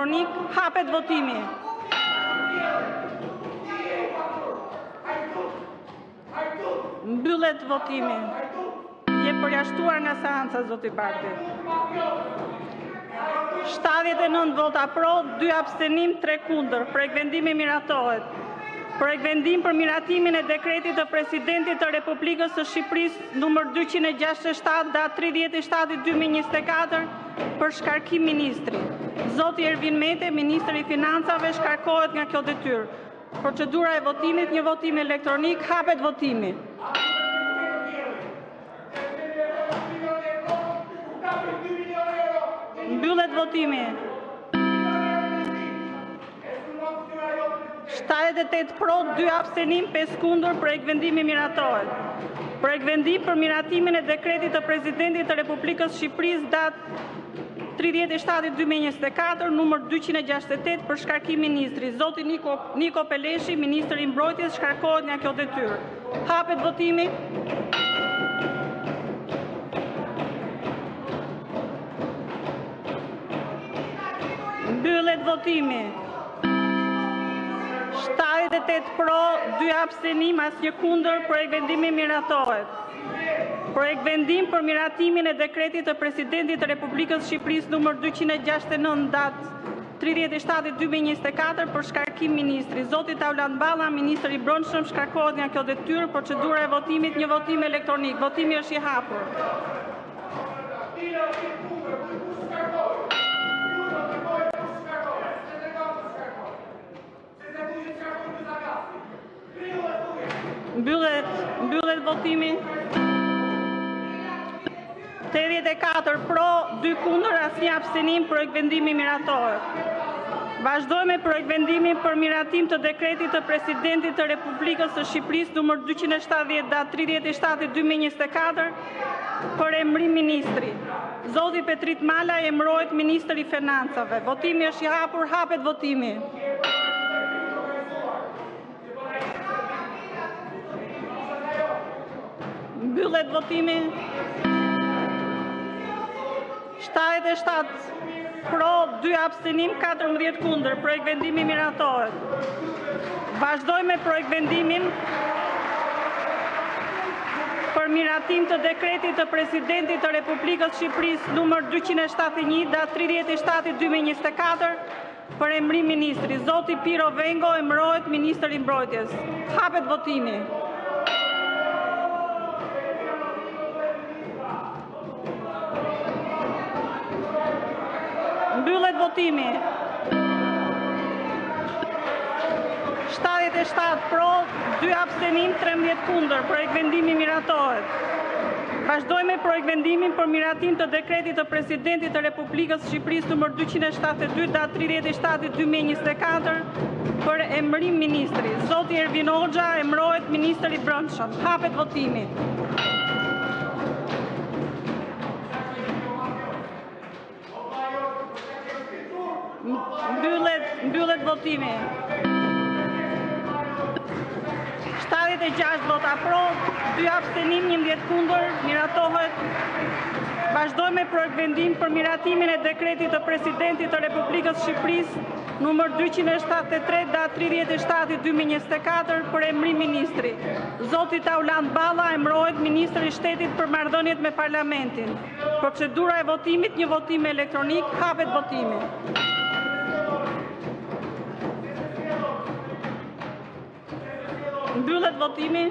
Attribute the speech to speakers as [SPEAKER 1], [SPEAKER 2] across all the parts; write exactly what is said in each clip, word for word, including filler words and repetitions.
[SPEAKER 1] elektronik, hapet votimi. Mbyllet votimi. Je përjashtuar nga seanca, zoti Barti. shtatëdhjetë e nëntë vota pro, dy abstenim, tre kundër. Projekt vendimi miratohet. Projekt vendim për miratimin e dekretit të Presidentit të Republikës së Shqipërisë numër dyqind e gjashtëdhjetë e shtatë datë tridhjetë e shtatë dy mijë e njëzet e katër për shkarkim ministri. Zoti Ervin Mete, Ministri i Financave, shkarkohet nga kjo detyrë. Procedura e votimit, një votim elektronik, hapet votimi. Mbyllet votimi. shtatëdhjetë e tetë pro, dy abstenim, pesë kundër, projekt vendimi miratohet. Projekt vendim për miratimin e dekretit të Presidentit të Republikës Shqipërisë datë tridhjetë e shtatë dy mijë e njëzet e katër, numër dyqind e gjashtëdhjetë e tetë për shkarkim ministri. Zoti Niko, Niko Peleshi, Ministri i Mbrojtjes, shkarkohet nga kjo detyrë. Hapet votimi. Mbyllet votimi. shtatëdhjetë e tetë pro, dy abstenim, asnjë kundër, projekt vendimi miratohet. Projekt vendim për miratimin e dekretit të Presidentit të Republikës Shqipërisë numër dyqind e gjashtëdhjetë e nëntë datë tridhjetë e shtatë dy mijë e njëzet e katër për shkarkim ministri. Zoti Taulant Balla, Ministri i Brendshëm, shkarkohet nga kjo detyrë. Procedura e votimit, një votim elektronik. Votimi është i hapur. Mbyllet, mbyllet votimi. tetëdhjetë e katër pro, dy kundër, asnjë abstenim, projekt vendimi miratohet. Vazhdojmë me projekt vendimin për miratim të dekretit të Presidentit të Republikës së Shqipërisë numër dyqind e shtatëdhjetë datë tridhjetë e shtatë dy mijë e njëzet e katër për emrim ministri. Zoti Petrit Mala emërohet Ministri i Financave. Votimi është i hapur, hapet votimi. Mbyllet votimi. shtatëdhjetë e shtatë pro, dy abstenim, katërmbëdhjetë kundër. Projekt vendimi miratohet. Vazhdojmë me projekt vendimin për miratim të dekretit të Presidentit të Republikës Shqipërisë numër dyqind e shtatëdhjetë e një datë tridhjetë e shtatë dy mijë e njëzet e katër për emrim ministri. Zoti Piro Vengo emërohet Ministri i Mbrojtjes. Hapet votimi. Mbyllet votimi. shtatëdhjetë e shtatë pro, dy abstenim, trembëdhjetë kundër. Projekt vendimi miratohet. Vazhdojmë me projekt vendimin për miratim të dekretit të Presidentit të Republikës Shqipërisë numër dyqind e shtatëdhjetë e dy datë tridhjetë e shtatë dy mijë e njëzet e katër për emërim ministri. Zoti Ervin Hoxha emërohet Ministri i Brendshëm. Hapet votimi. Mbyllet, mbyllet votimi. shtatëdhjetë e gjashtë vota pro, dy abstenim, njëmbëdhjetë kundër, miratohet. Vazhdojmë me projekt vendim për miratimin e dekretit të Presidentit të Republikës Shqipërisë numër dyqind e shtatëdhjetë e tre datë tridhjetë e shtatë dy mijë e njëzet e katër për emërim ministri. Zoti Taulant Balla emërohet Ministri i Shtetit për marrëdhëniet me Parlamentin. Procedura e votimit, një votim elektronik, hapet votimi. Mbyllet votimi.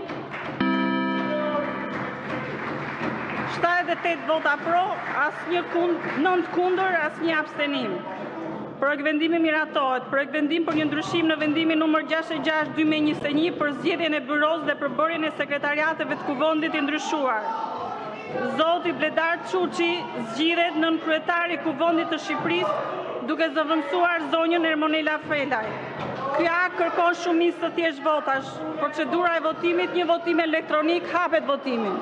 [SPEAKER 1] shtatëdhjetë e tetë vota pro, asnjë kundër, nëntë kundër, asnjë abstenim. Projekt vendimi miratohet. Projekt vendim për një ndryshim në vendimin numër gjashtëdhjetë e gjashtë dy mijë e njëzet e një për zgjedhjen e byros dhe përbërjen e sekretariateve të kuvendit i ndryshuar. Zoti Bledar Çuçi zgjidhet nën kryetari i kuvendit të Shqipërisë duke zëvendësuar zonjën Ermonela Felaj. Ky akt kërkon shumicë të thjeshtë votash. Procedura e votimit, një votim elektronik, hapet votimi.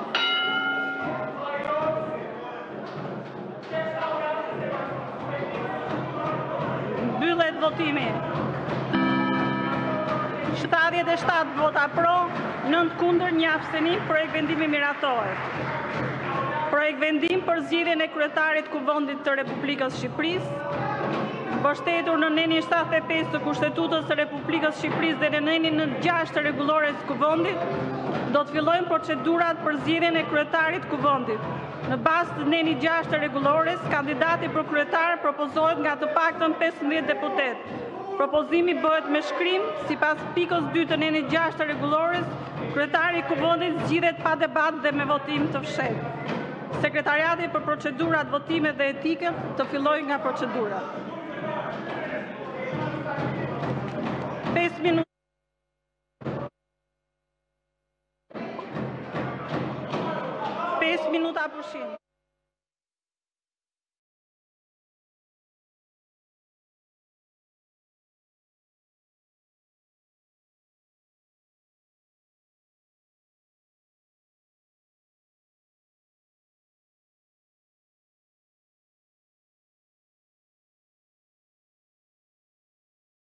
[SPEAKER 1] Mbyllet votimi. shtatëdhjetë e shtatë vota pro, nëntë kundër, një abstenim, projekt vendimi miratohet. Projekt vendim për zgjedhjen e kryetarit kuvendit të Republikës Shqipërisë. mbështetur në nenin shtatëdhjetë e pesë të Kushtetutës së Republikës Shqipërisë dhe në nenin gjashtë të rregullores të Kuvendit, do të fillojnë procedurat për zgjedhjen e kryetarit të Kuvendit. Në bazë të nenit gjashtë të rregullores, kandidati për kryetar propozohet nga të paktën pesëmbëdhjetë deputet. Propozimi bëhet me shkrim, sipas pikës dy të nenit gjashtë të rregullores, kryetari i Kuvendit zgjidhet pa debat dhe me votim të fshehtë. Sekretariati për procedurat, votimet dhe etikën të fillojë nga procedura.